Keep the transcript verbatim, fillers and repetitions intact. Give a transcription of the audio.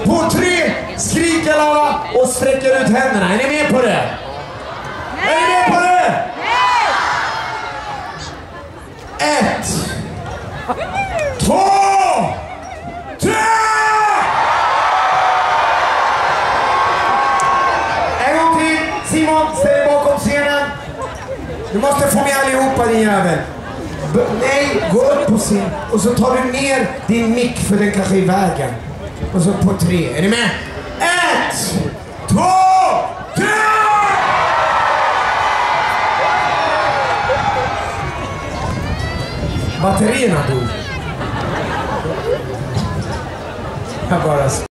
På tre skriker alla och sträcker ut händerna. Är ni med på det? Nej. Är ni med på det? Nej. Ett. Två. Tre. En gång till. Simon, ställ dig bakom scenen. Du måste få med allihopa, din jävel. B nej, gå upp på scen. Och så tar du ner din mick för den kanske är i vägen. Och så på tre. Är ni med? Ett, två, tre! Batterierna dog. Jag bara...